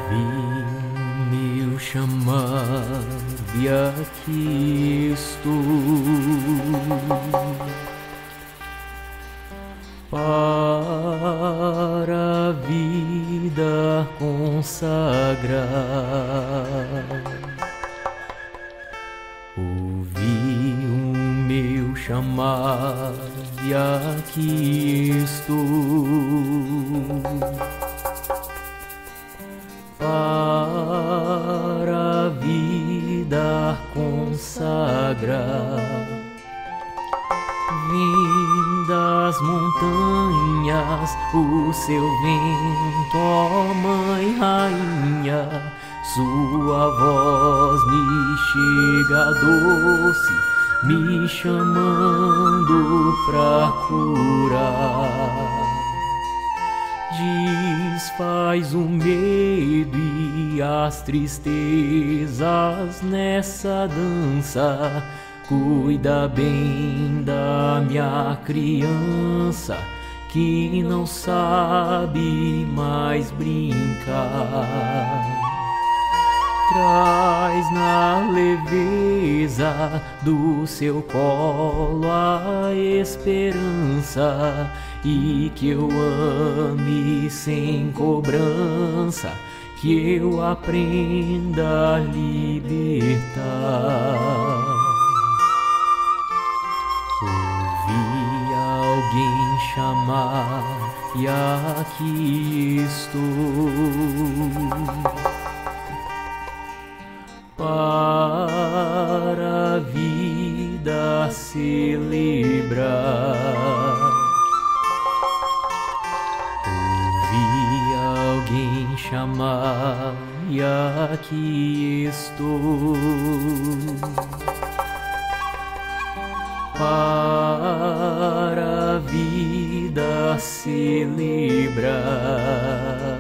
Ouvi-me chamar e aqui estou para a vida consagrar. Ouvi o meu chamar e aqui estou para a vida consagrar. Vim das montanhas o seu vento, ó Mãe Rainha, sua voz me chega doce, me chamando pra curar. Desfaz o medo e as tristezas nessa dança. Cuida bem da minha criança que não sabe mais brincar. Traz na leveza do seu colo a esperança e que eu ame sem cobrança, que eu aprenda a libertar. Ouvi alguém chamar e aqui estou para a vida celebrar. Ouvi alguém chamar e aqui estou para a vida celebrar.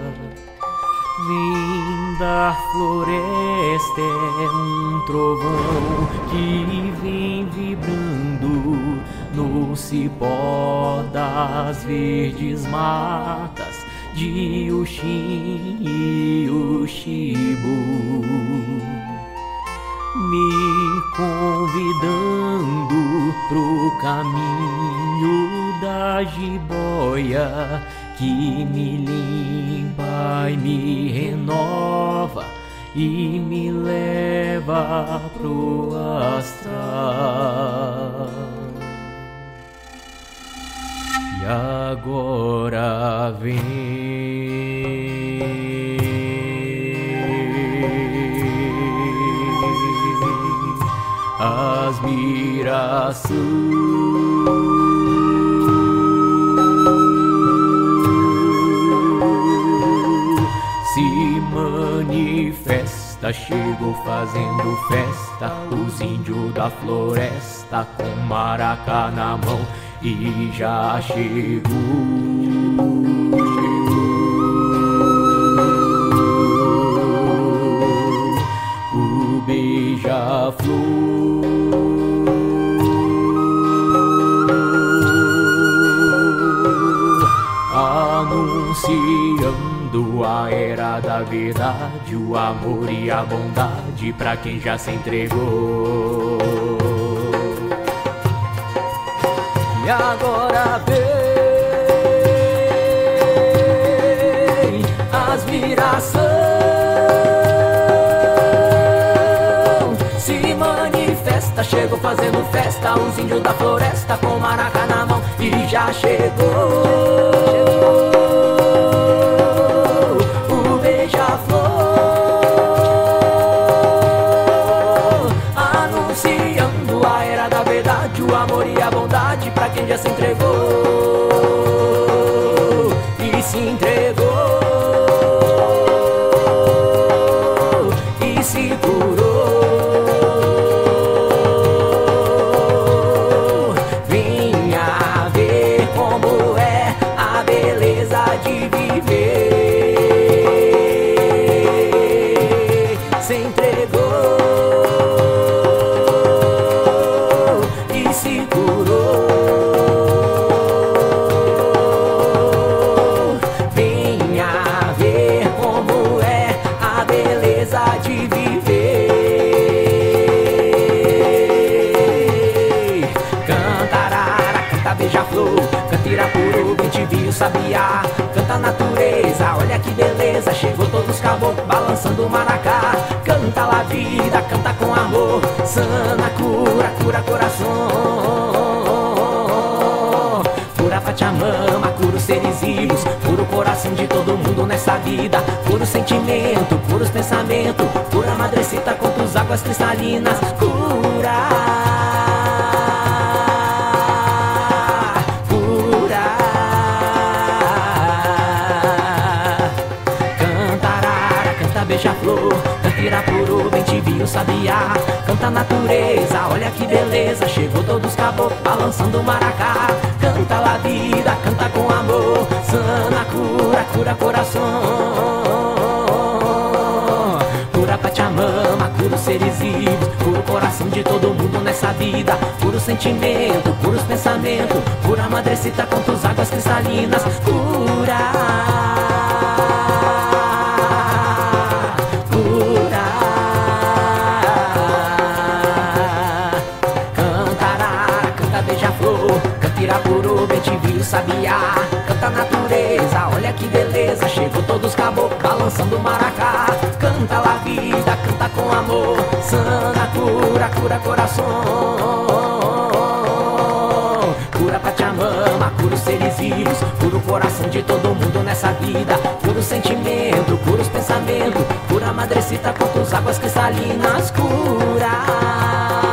Vim da floresta, é um trovão que vem vibrando no cipó das verdes matas de Uxim e Uxibu, me convidando pro caminho da jiboia que me limpa e me renova e me leva pro astral. E agora vem as mirações se manifesta, chegou fazendo festa, os índios da floresta com maracá na mão e já chegou. O beija-flor anunciando a era da verdade, o amor e a bondade pra quem já se entregou. E agora vem as virações se manifesta, chegou fazendo festa, os índios da floresta com maracá na mão e já chegou. O beija-flor anunciando a era da verdade, o amor e a bondade pra quem já se entregou e se entregou e se curou. Vinha ver como é a beleza de viver. Se entregou e se curou. sabiá, canta a natureza, olha que beleza. Chegou todos os caboclos balançando o maracá. Canta lá vida, canta com amor, sana, cura, cura coração. Cura Pachamama, cura os seres vivos, cura o coração de todo mundo nessa vida. Cura o sentimento, cura os pensamentos, cura a madrecita contra as águas cristalinas. Cura. Beija-flor, canta Irapuru, bem te vi o sabiá. Canta a natureza, olha que beleza. Chegou todos os caboclos balançando o maracá. Canta lá vida, canta com amor, sana, cura, cura coração. Cura Pachamama, cura os seres vivos, cura o coração de todo mundo nessa vida. Cura o sentimento, cura os pensamentos, cura a madrecita contra as águas cristalinas. Cura. Canta Irapuru, bem te vi o sabiá. Canta a natureza, olha que beleza. Chegou todos os caboclos balançando o maracá. Canta lá vida, canta com amor, sana, cura, cura coração. Cura Pachamama, cura os seres vivos, cura o coração de todo mundo nessa vida. Cura o sentimento, cura os pensamentos, cura a madrecita contra as águas cristalinas. Cura.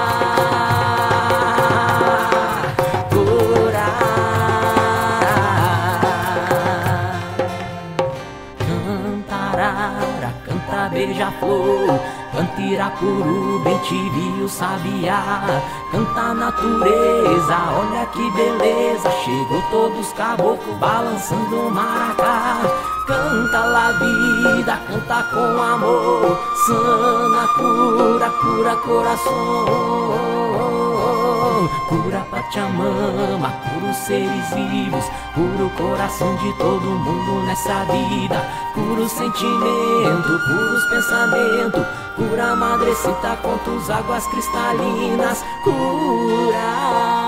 Canta beija-flor, canta Irapuru, bem te vi o sabiá. Canta a natureza, olha que beleza. Chegou todos os caboclos balançando o maracá. Canta lá vida, canta com amor, sana, cura, cura coração. Cura Pachamama, cura os seres vivos, cura o coração de todo mundo nessa vida. Cura o sentimento, cura os pensamentos, cura a madrecita contra as águas cristalinas. Cura.